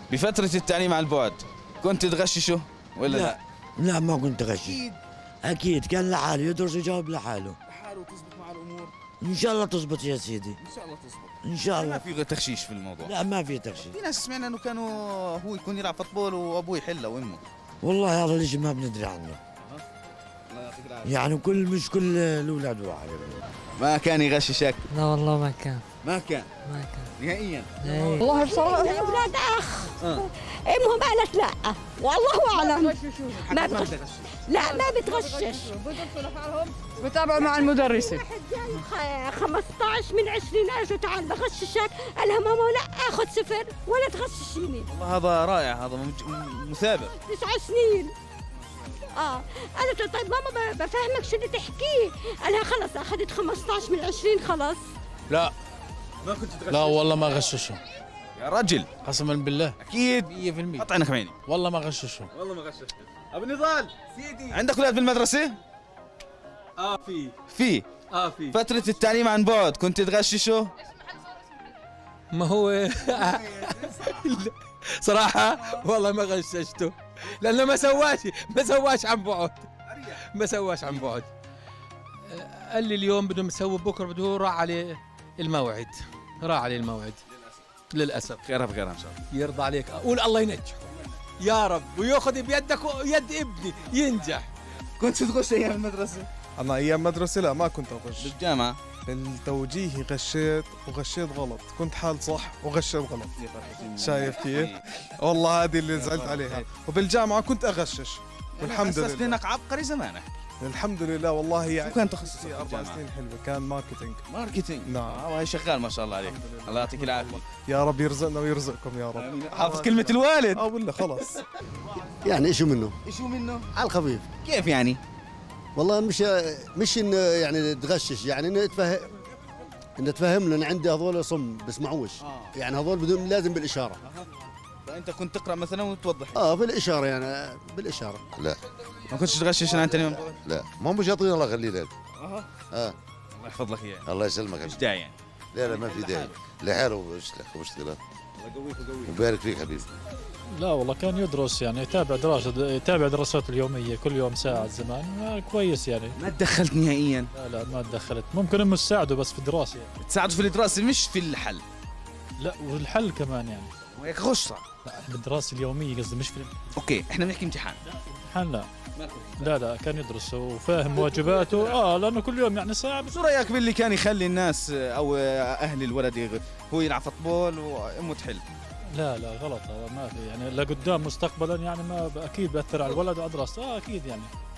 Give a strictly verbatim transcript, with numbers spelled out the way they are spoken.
بفترة التعليم عن بعد كنت تغششه ولا لا؟ لا لا ما كنت غشش. أكيد أكيد كان لحاله يدرس ويجاوب لحاله. لحاله وتزبط مع الأمور؟ إن شاء الله تزبط يا سيدي. إن شاء الله تزبط. إن شاء الله. ما في تغشيش في الموضوع؟ لا ما في تغشيش. في ناس سمعنا إنه كانوا هو يكون يلعب فوتبول وأبوه يحله وأمه. والله هذا الشيء ما بندري عنه. يعني كل مش كل الأولاد واحد. ما كان يغششك؟ لا والله ما كان. ما كان؟ ما كان نهائيا؟ والله بصراحة الأولاد أخ أمهم قالت لا والله أعلم. ما بتغشش. لا ما بتغشش. بتابعوا مع المدرسة. واحد جاي خمسطعش من عشرين اجوا تعال بغششك، قال لها ماما لا اخذ صفر ولا تغششيني. والله هذا رائع، هذا مثابر. تسع سنين. اه قالت له طيب ماما بفهمك شو اللي تحكيه، قال لها خلص اخذت خمسطعش من عشرين خلص. لا ما كنت تغشش؟ لا والله ما غششهم يا رجل قسما بالله. اكيد مية بالمية قطع عينك عيني. والله ما غششهم. والله ما غششت. ابو نضال سيدي، عندك اولاد بالمدرسه؟ اه في في اه في فترة التعليم عن بعد كنت تغششه؟ ما هو صراحة والله ما غششته لأنه ما سواش ما سواش عن بعد ما سواش عن بعد. قال لي اليوم بده مسوي بكره بده راح عليه الموعد راح عليه الموعد للأسف. خيرها بخيرها إن شاء الله. يرضى عليك أقول الله ينجحه يا رب ويأخذ بيدك ويد ابني ينجح. كنت تغش أيام المدرسة؟ أنا أيام مدرسة لا ما كنت أغش. بالجامعة؟ بالتوجيهي غشيت وغشيت غلط، كنت حال صح وغشيت غلط. شايف كيف؟ والله هذه اللي زعلت عليها. وبالجامعة كنت أغشش والحمد لله. أسست لأنك عبقري زمانك. الحمد لله والله يعني. شو كان تخصصك؟ أربع سنين حلوة، كان ماركتينج. ماركتينج؟ نعم. اه وهي شغال ما شاء الله عليك. الله يعطيك العافية. يا رب يرزقنا ويرزقكم يا رب. حافظ كلمة الوالد؟ اه ولا خلاص. يعني ايش منه؟ ايش منه؟ على الخفيف. كيف يعني؟ والله مش مش انه يعني تغشش، يعني انه تفهم انه تفهم لنا عندي هذول صم بسمعوش. آه. يعني هذول بدون لازم بالاشاره. آه. انت كنت تقرا مثلا وتوضح؟ اه بالاشاره يعني بالاشاره. لا ما كنتش تغشش انت اليوم؟ لا ما مش يعطينا الله يخلي لك. اه اه الله يحفظ لك اياه. الله يسلمك. مش داعي يعني. لا لا ما في داعي لحاله مشكله. الله يقويك ويقويك ويبارك فيك حبيبي. لا والله كان يدرس يعني يتابع دراسة يتابع دراساته اليومية كل يوم ساعة زمان كويس يعني. ما تدخلت نهائيا؟ لا لا ما تدخلت، ممكن امه تساعده بس في الدراسة يعني. تساعده في الدراسة مش في الحل؟ لا والحل كمان يعني. وهيك غش صعب. لا بالدراسة اليومية قصدي مش في. اوكي احنا بنحكي امتحان. امتحان لا. لا لا كان يدرس وفاهم واجباته اه لانه كل يوم يعني ساعة. شو رايك باللي كان يخلي الناس او اهل الولد هو يلعب فوتبول وامه تحل؟ لا لا غلط هذا ما في يعني لقدام مستقبلا يعني ما اكيد بأثر على الولد وعلى دراسته اه اكيد يعني.